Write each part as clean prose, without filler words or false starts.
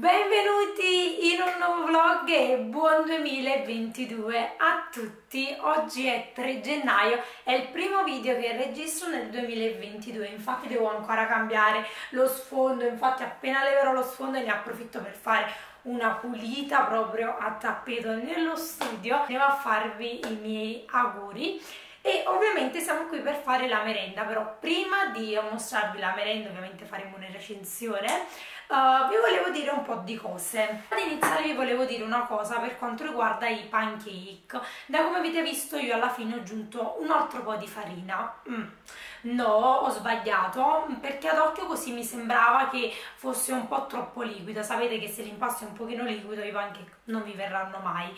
Benvenuti in un nuovo vlog e buon 2022 a tutti. Oggi è 3 gennaio, è il primo video che registro nel 2022, infatti devo ancora cambiare lo sfondo, infatti appena leverò lo sfondo ne approfitto per fare una pulita proprio a tappeto nello studio. Andiamo a farvi i miei auguri. E ovviamente siamo qui per fare la merenda, però prima di mostrarvi la merenda, ovviamente faremo una recensione, vi volevo dire un po' di cose. Ad iniziare vi volevo dire una cosa per quanto riguarda i pancake. Da come avete visto io alla fine ho aggiunto un altro po' di farina. No, ho sbagliato, perché ad occhio così mi sembrava che fosse un po' troppo liquido. Sapete che se l'impasto è un pochino liquido i pancake non vi verranno mai.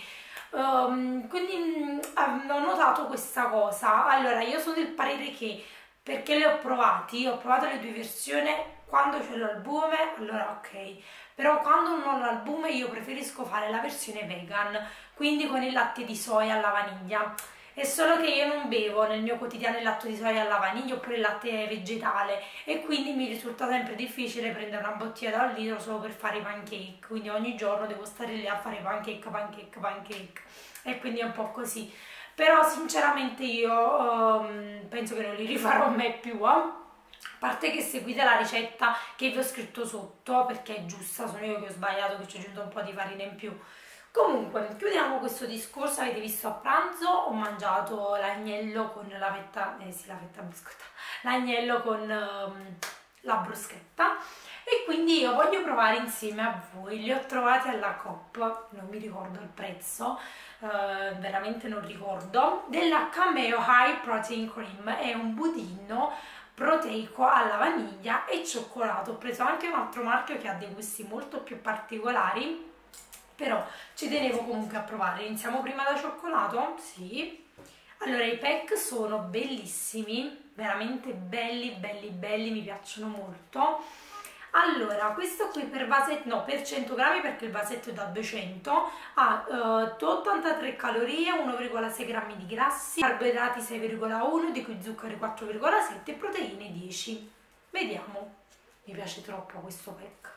Quindi ho notato questa cosa. Allora, io sono del parere che, perché le ho provato le due versioni, quando c'è l'albume allora ok, però quando non ho l'albume io preferisco fare la versione vegan, quindi con il latte di soia alla vaniglia. È solo che io non bevo nel mio quotidiano il latte di soia alla vaniglia oppure il latte vegetale e quindi mi risulta sempre difficile prendere una bottiglia da 1 litro solo per fare i pancake, quindi ogni giorno devo stare lì a fare pancake e quindi è un po' così. Però sinceramente io penso che non li rifarò mai più, A parte che seguite la ricetta che vi ho scritto sotto perché è giusta, sono io che ho sbagliato, che ci ho aggiunto un po' di farina in più. Comunque, chiudiamo questo discorso. Avete visto a pranzo ho mangiato l'agnello con la fetta, la fetta biscotta, l'agnello con la bruschetta e quindi io voglio provare insieme a voi. Li ho trovati alla Coop, non mi ricordo il prezzo, veramente non ricordo, della Cameo High Protein Cream. È un budino proteico alla vaniglia e cioccolato. Ho preso anche un altro marchio che ha dei gusti molto più particolari, però ci tenevo comunque a provare. Iniziamo prima da cioccolato? Sì. Allora, i pack sono bellissimi, veramente belli, mi piacciono molto. Allora, questo qui per vasetto, no, per 100 grammi perché il vasetto è da 200, ha 83 calorie, 1,6 grammi di grassi, carboidrati 6,1, di cui zuccheri 4,7 e proteine 10. Vediamo. Mi piace troppo questo pack.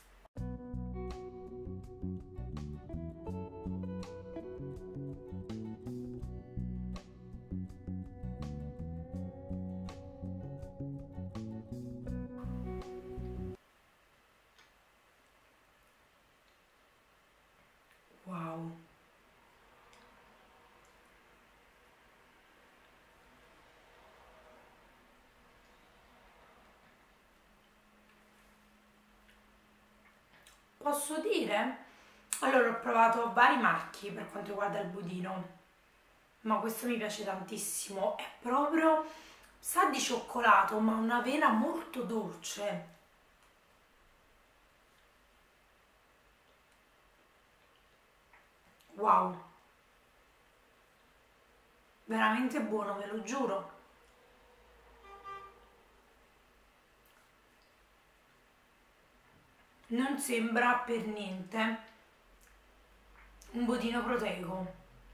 Wow. Posso dire? Allora, ho provato vari marchi per quanto riguarda il budino, ma questo mi piace tantissimo. È proprio, sa di cioccolato, ma una vena molto dolce. Wow, veramente buono, ve lo giuro. Non sembra per niente un budino proteico.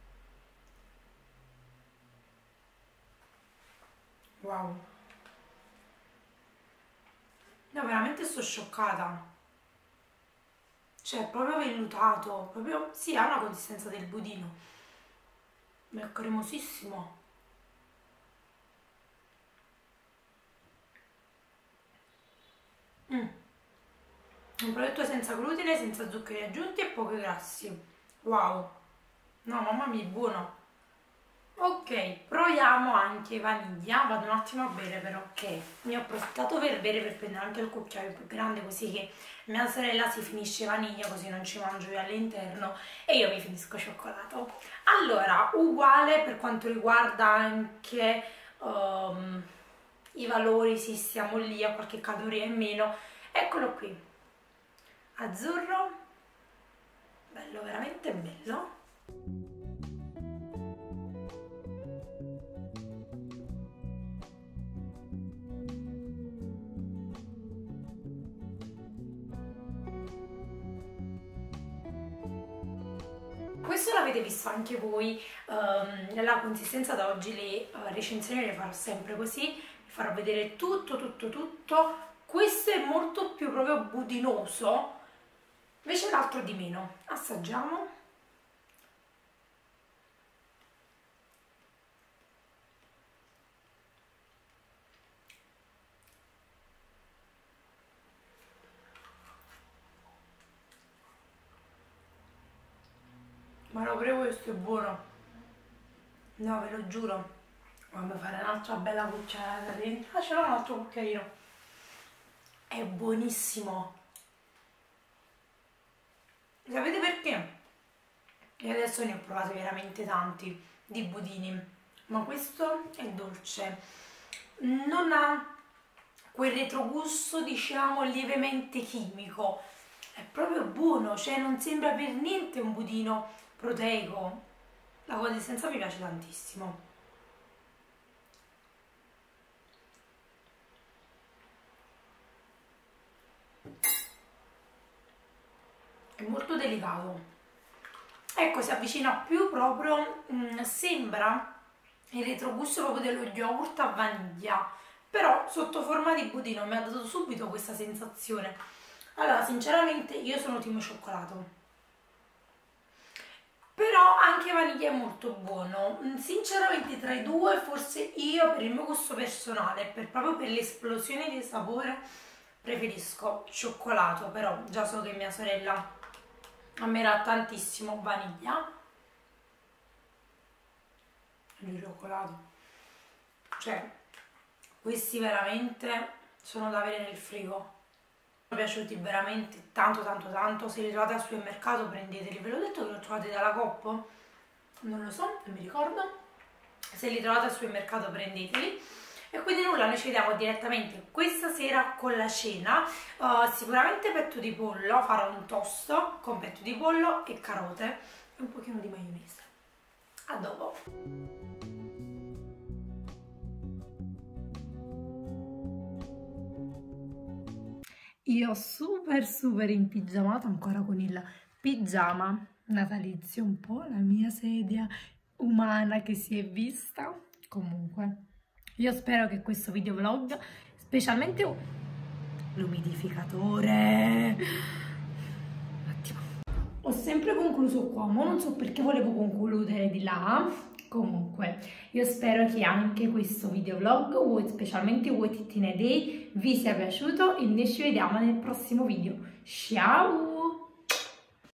Wow. No, veramente sto scioccata. Cioè, è proprio vellutato, proprio, sì, ha una consistenza del budino, ma è cremosissimo. Un prodotto senza glutine, senza zuccheri aggiunti e pochi grassi. Wow. No, mamma mia, è buono. Ok, proviamo anche vaniglia. Vado un attimo a bere però, ok. Ne ho approfittato per bere, per prendere anche il cucchiaio più grande, così che mia sorella si finisce vaniglia, così non ci mangio io all'interno e io mi finisco cioccolato. Allora, uguale per quanto riguarda anche i valori, sì, stiamo lì a qualche caloria in meno. Eccolo qui. Azzurro, bello, veramente bello. Questo l'avete visto anche voi, la consistenza da oggi, le recensioni le farò sempre così, vi farò vedere tutto. Questo è molto più proprio budinoso, invece l'altro di meno. Assaggiamo. Ma lo prego, questo è buono. No, ve lo giuro. Vado a fare un'altra bella cucciarata dentro. Ah, ce l'ho un altro cucchiaino. È buonissimo. Sapete perché? Io adesso ne ho provati veramente tanti di budini, ma questo è dolce. Non ha quel retrogusto, diciamo, lievemente chimico. È proprio buono, cioè non sembra per niente un budino proteico. La consistenza mi piace tantissimo. È molto delicato. Ecco, si avvicina più proprio, sembra il retrogusto proprio dello yogurt a vaniglia, però sotto forma di budino mi ha dato subito questa sensazione. Allora, sinceramente io sono team cioccolato. Però anche vaniglia è molto buono. Sinceramente tra i due forse io per il mio gusto personale, proprio per l'esplosione di sapore, preferisco cioccolato, però già so che mia sorella amerà tantissimo vaniglia. Il cioccolato, cioè questi veramente sono da avere nel frigo. Mi sono piaciuti veramente tanto, se li trovate al supermercato prendeteli. Ve l'ho detto che li ho trovati dalla Coop? Non lo so, non mi ricordo. Se li trovate al supermercato prendeteli. E quindi nulla, noi ci vediamo direttamente questa sera con la cena. Sicuramente petto di pollo, farò un toast con petto di pollo e carote e un pochino di maionese. A dopo! Io super in pigiamato, ancora con il pigiama natalizio, un po' la mia sedia umana che si è vista. Comunque, io spero che questo video vlog, specialmente l'umidificatore, un attimo, ho sempre concluso qua, ma non so perché volevo concludere di là. Comunque, io spero che anche questo videovlog, specialmente voi Tittina Day, vi sia piaciuto e noi ci vediamo nel prossimo video. Ciao!